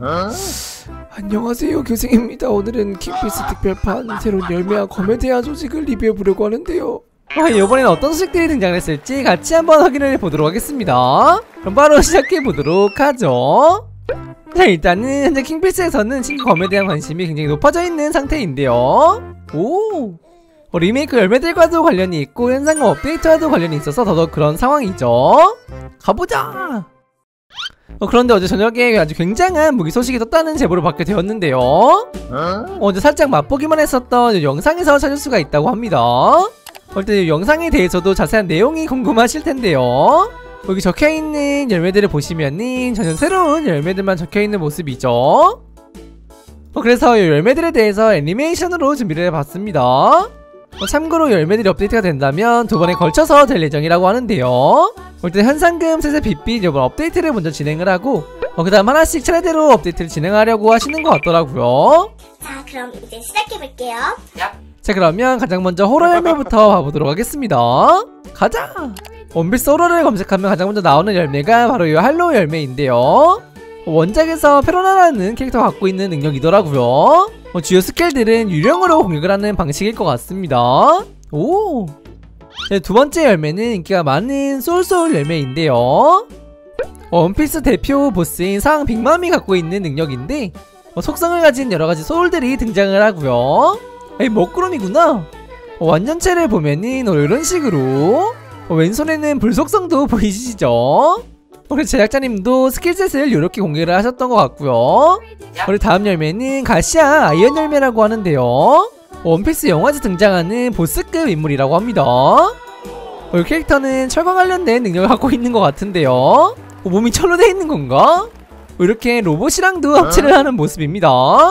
안녕하세요, 교생입니다. 오늘은 킹피스 특별판 새로운 열매와 검에 대한 소식을 리뷰해보려고 하는데요. 이번엔 어떤 소식들이 등장을 했을지 같이 한번 확인을 해보도록 하겠습니다. 그럼 바로 시작해보도록 하죠. 자, 일단은 현재 킹피스에서는 신규 검에 대한 관심이 굉장히 높아져 있는 상태인데요. 리메이크 열매들과도 관련이 있고 현상금 업데이트와도 관련이 있어서 더더욱 그런 상황이죠. 가보자! 그런데 어제 저녁에 아주 굉장한 무기 소식이 떴다는 제보를 받게 되었는데요. 어제 살짝 맛보기만 했었던 영상에서 찾을 수가 있다고 합니다. 일단 영상에 대해서도 자세한 내용이 궁금하실 텐데요. 여기 적혀있는 열매들을 보시면은 전혀 새로운 열매들만 적혀있는 모습이죠. 그래서 이 열매들에 대해서 애니메이션으로 준비를 해봤습니다. 참고로 열매들이 업데이트가 된다면 2번에 걸쳐서 될 예정이라고 하는데요. 일단 현상금, 세세, 빛빛 이번 업데이트를 먼저 진행을 하고 그 다음 하나씩 차례대로 업데이트를 진행하려고 하시는 것 같더라고요. 자, 그럼 이제 시작해볼게요. 자, 그러면 가장 먼저 호러 열매부터 봐보도록 하겠습니다. 가자! 원피스 호러를 검색하면 가장 먼저 나오는 열매가 바로 이 할로우 열매인데요. 원작에서 페로나라는 캐릭터가 갖고 있는 능력이더라고요. 주요 스킬들은 유령으로 공격을 하는 방식일 것 같습니다. 네, 두 번째 열매는 인기가 많은 소울 열매인데요. 원피스 대표 보스인 상 빅맘이 갖고 있는 능력인데 속성을 가진 여러가지 소울들이 등장을 하고요. 먹구름이구나. 완전체를 보면은 이런 식으로 왼손에는 불속성도 보이시죠? 그래서 제작자님도 스킬셋을 이렇게 공개를 하셨던 것 같고요. 그리고 다음 열매는 가시아 아이언 열매라고 하는데요. 원피스 영화에서 등장하는 보스급 인물이라고 합니다. 이 캐릭터는 철과 관련된 능력을 갖고 있는 것 같은데요. 몸이 철로 되어 있는 건가? 이렇게 로봇이랑도 합체를 하는 모습입니다.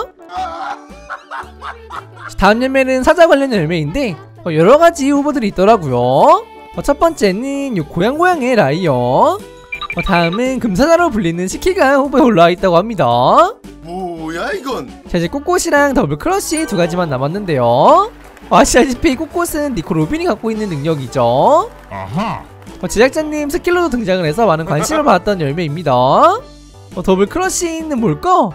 다음 열매는 사자 관련 열매인데 여러가지 후보들이 있더라고요. 첫 번째는 이 고양고양의 라이언, 다음은 금사자로 불리는 시키가 후보에 올라와 있다고 합니다. 뭐야 이건? 자, 이제 꽃꽃이랑 더블 크러쉬 두 가지만 남았는데요. 아시다시피 꽃꽃은 니코 로빈이 갖고 있는 능력이죠. 제작자님 스킬로도 등장을 해서 많은 관심을 받았던 열매입니다. 더블 크러쉬는 뭘까?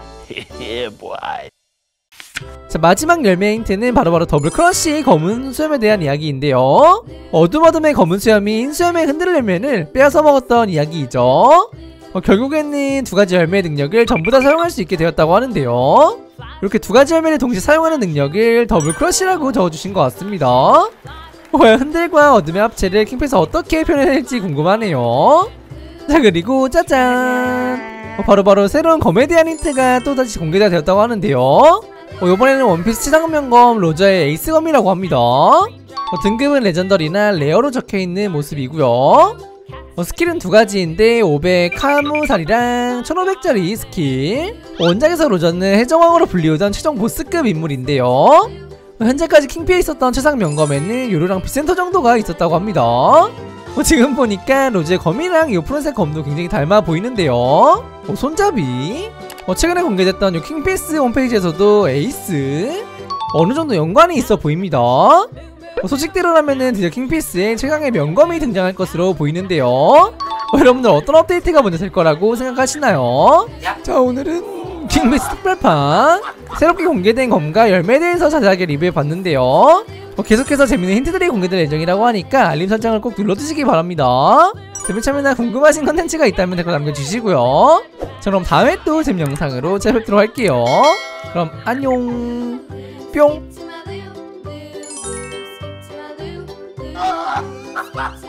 자, 마지막 열매 힌트는 바로 더블 크러쉬 검은 수염에 대한 이야기인데요. 어둠의 검은 수염인 수염의 흔들 열매를 빼앗아 먹었던 이야기이죠. 결국에는 두 가지 열매의 능력을 전부 다 사용할 수 있게 되었다고 하는데요. 이렇게 두 가지 열매를 동시에 사용하는 능력을 더블 크러쉬라고 적어주신 것 같습니다. 과연 흔들과 어둠의 합체를 킹패스 어떻게 표현할지 궁금하네요. 자, 그리고 짜잔! 바로 새로운 검에 대한 힌트가 또다시 공개가 되었다고 하는데요. 이번에는 원피스 최상면검 로저의 에이스검이라고 합니다. 등급은 레전더리나 레어로 적혀있는 모습이고요. 스킬은 두 가지인데 500 카무살이랑 1500짜리 스킬. 원작에서 로저는 해적왕으로 불리우던 최종 보스급 인물인데요. 현재까지 킹피에 있었던 최상면검에는 요루랑 비센터 정도가 있었다고 합니다. 지금 보니까 로즈의 검이랑 이 푸른색 검도 굉장히 닮아 보이는데요. 손잡이. 최근에 공개됐던 이 킹피스 홈페이지에서도 에이스 어느정도 연관이 있어 보입니다. 소식대로라면은 드디어 킹피스에 최강의 명검이 등장할 것으로 보이는데요. 여러분들 어떤 업데이트가 먼저 될 거라고 생각하시나요? 자, 오늘은 킹피스 특별판 새롭게 공개된 검과 열매에 대해서 자세하게 리뷰해봤는데요. 계속해서 재밌는 힌트들이 공개될 예정이라고 하니까 알림 설정을 꼭 눌러주시기 바랍니다. 재미참여나 궁금하신 컨텐츠가 있다면 댓글 남겨주시고요. 자, 그럼 다음에 또 재밌는 영상으로 찾아뵙도록 할게요. 그럼 안녕 뿅.